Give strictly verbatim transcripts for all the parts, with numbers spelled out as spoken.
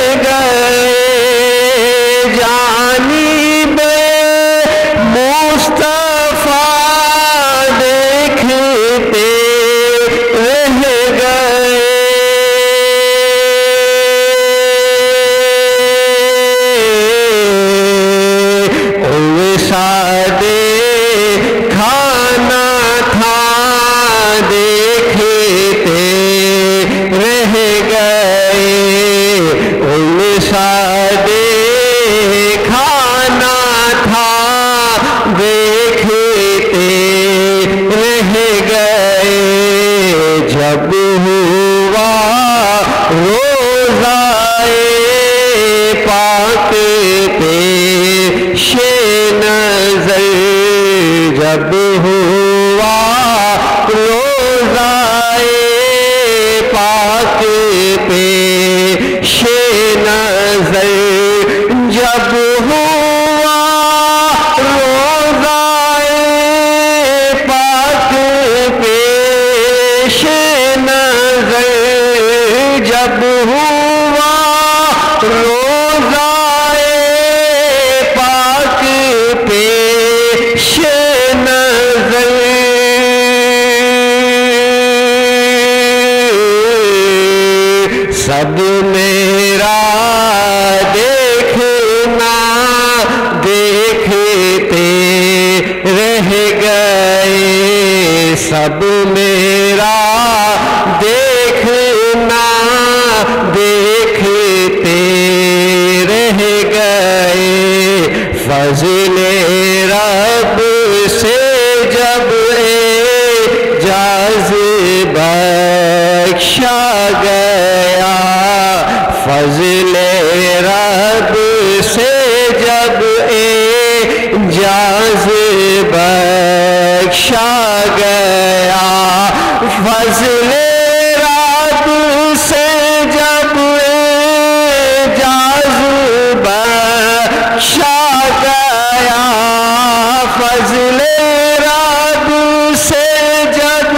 گئے جانب مصطفیٰ دیکھتے رہ گئے ویسا کھانا تھا دیکھتے رہ گئے ویسا کھانا تھا دیکھتے رہ گئے جب ہوا روزائے پاک پیش نظر جب ہوا روزائے پاک پیش نظر جب ہوا روزائے پاک پیش نظر جب ہوا روزائے پاک پیش نظر سب میرا دیکھنا دیکھتے رہ گئے سب میرا دیکھنا دیکھتے رہ گئے فضل رب سے جب اعجاز بخشا گیا فضل رب سے جب اعجاز بخشا گیا فضل رب سے جب اعجاز بخشا گیا فضل رب سے جب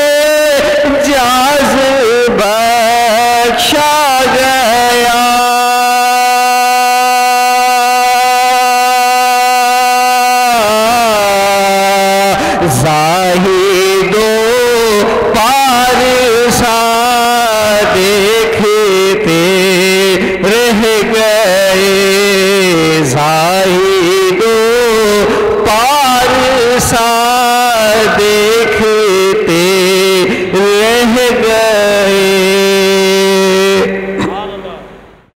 اعجاز بخشا گیا ذات